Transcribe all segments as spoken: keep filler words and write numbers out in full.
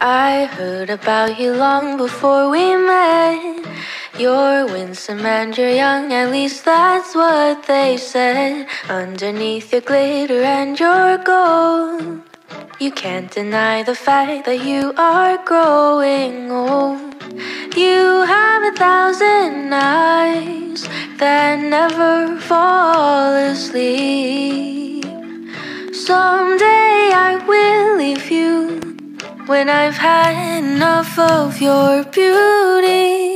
I heard about you long before we met. You're winsome and you're young, at least that's what they said. Underneath your glitter and your gold, you can't deny the fact that you are growing old. You have a thousand eyes that never fall asleep. Someday I will leave you when I've had enough of your beauty.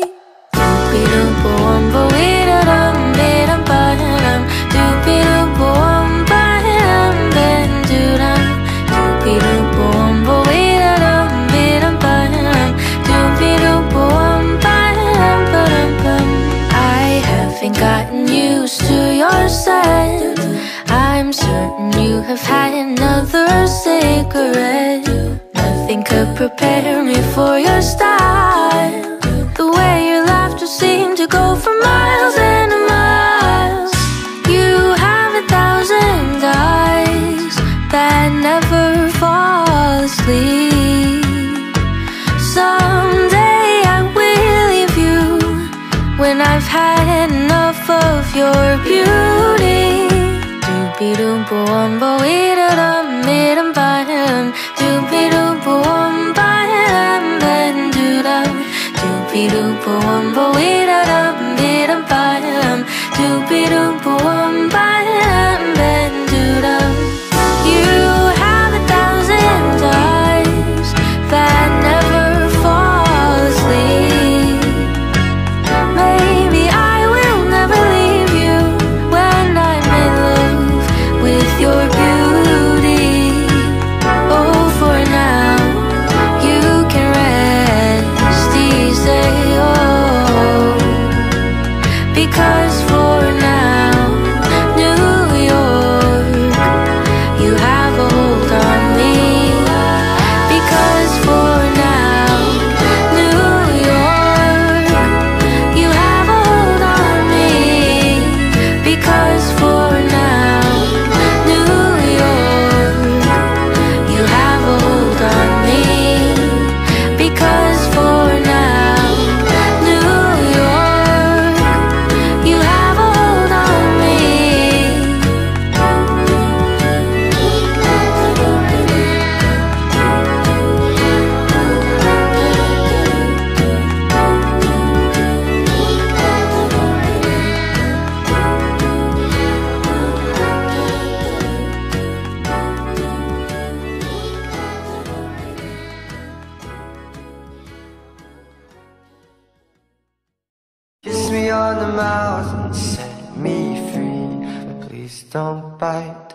I haven't gotten used to your scent. I'm certain you have had another cigarette. Nothing could prepare me for your style. The way your laughter seemed to go for miles and miles. You have a thousand eyes that never fall asleep. Someday I will leave you when I've had enough of your beauty. Doopy-doop-boom-bo-ee-da-dum-ee-dum-ba-dum. Doopy-doop-boom-ba-dum-ba-dum-doo-dum. Doopy-doop-boom-bo-ee-da-dum-ee-dum-ba-dum. Doopy-doop-boom-ba-dum-ba-dum-doo-dum. You have a thousand eyes that never fall asleep. Maybe I will never leave you when I'm in love with your beauty. Oh, for now you can rest easy, oh, because for now, New York, you have a hold on me. Because for now, New York, you have a hold on me. Because for now, New York, you have a hold on me. Because for now, New York, you have a hold on me. Kiss me on the mouth and set me free, but please don't bite.